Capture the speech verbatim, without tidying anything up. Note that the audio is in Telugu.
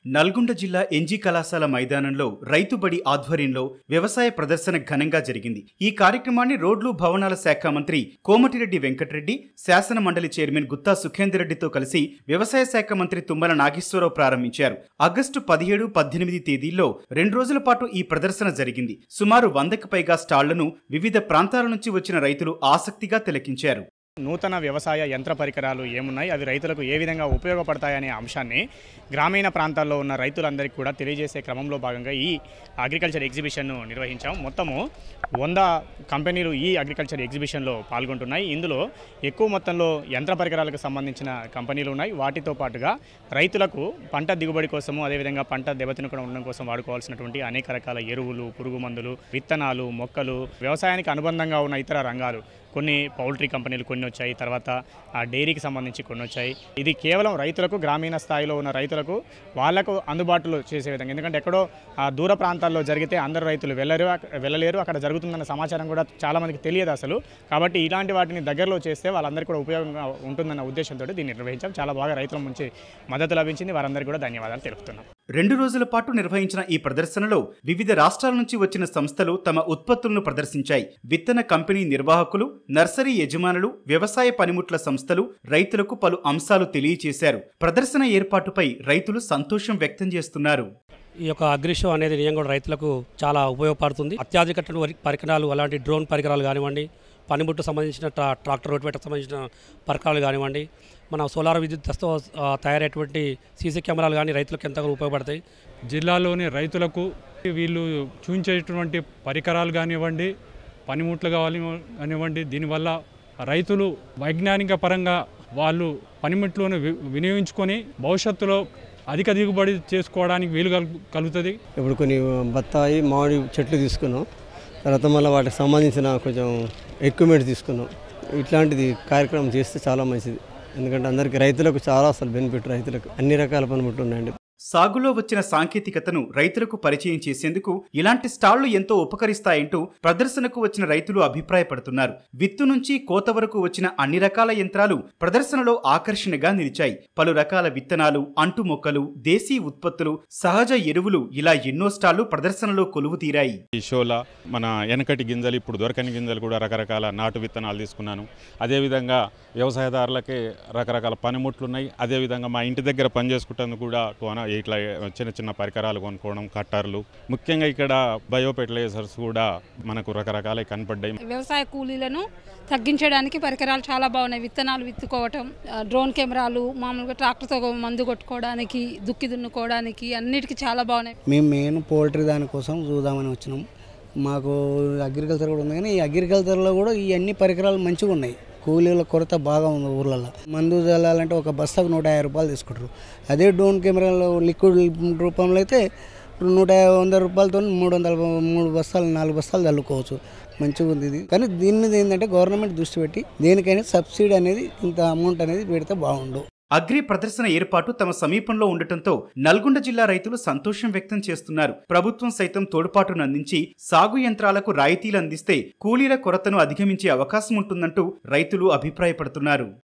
నల్గొండ జిల్లా ఎన్జీ కళాశాల మైదానంలో రైతుబడి ఆధ్వర్యంలో వ్యవసాయ ప్రదర్శన ఘనంగా జరిగింది. ఈ కార్యక్రమాన్ని రోడ్లు భవనాల శాఖ మంత్రి కోమటిరెడ్డి వెంకటరెడ్డి, శాసన మండలి చైర్మన్ గుత్తా సుఖేందర్ రెడ్డితో కలిసి వ్యవసాయ శాఖ మంత్రి తుమ్మల నాగేశ్వరరావు ప్రారంభించారు. ఆగస్టు పదిహేడు పద్దెనిమిది తేదీల్లో రెండు రోజుల పాటు ఈ ప్రదర్శన జరిగింది. సుమారు వందకు పైగా స్టాళ్లను వివిధ ప్రాంతాల నుంచి వచ్చిన రైతులు ఆసక్తిగా తిలకించారు. నూతన వ్యవసాయ యంత్ర పరికరాలు ఏమున్నాయి, అవి రైతులకు ఏ విధంగా ఉపయోగపడతాయనే అంశాన్ని గ్రామీణ ప్రాంతాల్లో ఉన్న రైతులందరికీ కూడా తెలియజేసే క్రమంలో భాగంగా ఈ అగ్రికల్చర్ ఎగ్జిబిషన్ను నిర్వహించాం. మొత్తము వంద కంపెనీలు ఈ అగ్రికల్చర్ ఎగ్జిబిషన్లో పాల్గొంటున్నాయి. ఇందులో ఎక్కువ మొత్తంలో యంత్ర పరికరాలకు సంబంధించిన కంపెనీలు ఉన్నాయి. వాటితో పాటుగా రైతులకు పంట దిగుబడి కోసము, అదేవిధంగా పంట దెబ్బతినకుండా ఉండడం కోసం వాడుకోవాల్సినటువంటి అనేక రకాల ఎరువులు, పురుగు మందులు, విత్తనాలు, మొక్కలు, వ్యవసాయానికి అనుబంధంగా ఉన్న ఇతర రంగాలు, కొన్ని పౌల్ట్రీ కంపెనీలు కొన్ని వచ్చాయి, తర్వాత ఆ డైరీకి సంబంధించి కొన్ని వచ్చాయి. ఇది కేవలం రైతులకు, గ్రామీణ స్థాయిలో ఉన్న రైతులకు వాళ్లకు అందుబాటులో చేసే విధంగా, ఎందుకంటే ఎక్కడో ఆ దూర ప్రాంతాల్లో జరిగితే అందరు రైతులు వెళ్ళరు వెళ్ళలేరు అక్కడ జరుగుతుందన్న సమాచారం కూడా చాలామందికి తెలియదు అసలు. కాబట్టి ఇలాంటి వాటిని దగ్గరలో చేస్తే వాళ్ళందరికీ కూడా ఉపయోగంగా ఉంటుందన్న ఉద్దేశంతో దీన్ని నిర్వహించాం. చాలా బాగా రైతుల నుంచి మద్దతు లభించింది. వారందరికీ కూడా ధన్యవాదాలు తెలుపుతున్నాం. రెండు రోజుల పాటు నిర్వహించిన ఈ ప్రదర్శనలో వివిధ రాష్ట్రాల నుంచి వచ్చిన సంస్థలు తమ ఉత్పత్తులను ప్రదర్శించాయి. విత్తన కంపెనీ నిర్వాహకులు, నర్సరీ యజమానులు, వ్యవసాయ పనిముట్ల సంస్థలు రైతులకు పలు అంశాలు తెలియజేశారు. ప్రదర్శన ఏర్పాటుపై రైతులు సంతోషం వ్యక్తం చేస్తున్నారు. ఈ యొక్క అగ్రి షో అనేది నిజంగా కూడా రైతులకు చాలా ఉపయోగపడుతుంది. అత్యాధునిక పరికరాలు, అలాంటి డ్రోన్ పరికరాలు కానివ్వండి, పనిముట్టు సంబంధించిన ట్రాక్టర్ రోటివేటర్కి సంబంధించిన పరికరాలు కానివ్వండి, మన సోలార్ విద్యుత్తో తయారైనటువంటి సీసీ కెమెరాలు కానీ రైతులకు ఎంతగా ఉపయోగపడతాయి. జిల్లాలోని రైతులకు వీళ్ళు చూపించేటువంటి పరికరాలు కానివ్వండి, పనిముట్లు కావాలి కానివ్వండి, దీనివల్ల రైతులు వైజ్ఞానిక పరంగా వాళ్ళు పనిముట్లను వినియోగించుకొని భవిష్యత్తులో అధిక దిగుబడి చేసుకోవడానికి వీలు కలుగుతుంది. ఇప్పుడు కొన్ని బత్తాయి, మామిడి చెట్లు తీసుకున్నాం, తర్వాత మళ్ళీ వాటికి సంబంధించిన కొంచెం ఎక్విప్మెంట్ తీసుకున్నాం. ఇట్లాంటిది కార్యక్రమం చేస్తే చాలా మంచిది, ఎందుకంటే అందరికీ రైతులకు చాలా అసలు బెనిఫిట్. రైతులకు అన్ని రకాల పనిముట్లు ఉన్నాయండి. సాగులో వచ్చిన సాంకేతికతను రైతులకు పరిచయం చేసేందుకు ఇలాంటి స్టాళ్లు ఎంతో ఉపకరిస్తాయంటూ ప్రదర్శనకు వచ్చిన రైతులు అభిప్రాయపడుతున్నారు. విత్తు నుంచి కోత వరకు వచ్చిన అన్ని రకాల యంత్రాలు ప్రదర్శనలో ఆకర్షణగా నిలిచాయి. పలు రకాల విత్తనాలు, అంటు మొక్కలు, దేశీ ఉత్పత్తులు, సహజ ఎరువులు, ఇలా ఎన్నో స్టాళ్లు ప్రదర్శనలో కొలువు తీరాయి. ఈ షోలో మన వెనకటి గింజలు, ఇప్పుడు దొరకని గింజలు కూడా రకరకాల నాటు విత్తనాలు తీసుకున్నాను. అదేవిధంగా వ్యవసాయదారులకి రకరకాల పనిముట్లు ఉన్నాయి. అదేవిధంగా మా ఇంటి దగ్గర పనిచేసుకుంటేందుకు కూడా ఇట్లా చిన్న చిన్న పరికరాలు కొనుక్కోవడం, కట్టర్లు, ముఖ్యంగా ఇక్కడ బయో ఫెర్టిలైజర్స్ కూడా మనకు రకరకాల కనపడ్డాయి. వ్యవసాయ కూలీలను తగ్గించడానికి పరికరాలు చాలా బాగున్నాయి. విత్తనాలు విత్తుకోవటం, డ్రోన్ కెమెరాలు, మామూలుగా ట్రాక్టర్తో మందు కొట్టుకోవడానికి, దుక్కి దున్నుకోవడానికి, అన్నిటికీ చాలా బాగున్నాయి. మేము మెయిన్ పౌల్ట్రీ దానికోసం చూద్దామని వచ్చినాం. మాకు అగ్రికల్చర్ కూడా ఉంది, కానీ ఈ అగ్రికల్చర్లో కూడా ఈ అన్ని పరికరాలు మంచిగా ఉన్నాయి. కూలీల కొరత బాగా ఉంది ఊర్లలో. మందు చల్లాలంటే ఒక బస్తాకు నూట యాభై రూపాయలు తీసుకుంటారు. అదే డ్రోన్ కెమెరాలో లిక్విడ్ రూపంలో అయితే నూట వంద రూపాయలతో మూడు వందల మూడు బస్తాలు నాలుగు బస్తాలు చల్లుకోవచ్చు. మంచిగా ఉంది ఇది. కానీ దీని మీద ఏంటంటే గవర్నమెంట్ దృష్టి పెట్టి దేనికైనా సబ్సిడీ అనేది ఇంత అమౌంట్ అనేది పెడితే బాగుండు. అగ్రి ప్రదర్శన ఏర్పాటు తమ సమీపంలో ఉండటంతో నల్గొండ జిల్లా రైతులు సంతోషం వ్యక్తం చేస్తున్నారు. ప్రభుత్వం సైతం తోడ్పాటును అందించి సాగు యంత్రాలకు రాయితీలు అందిస్తే కూలీల కొరతను అధిగమించే అవకాశం ఉంటుందంటూ రైతులు అభిప్రాయపడుతున్నారు.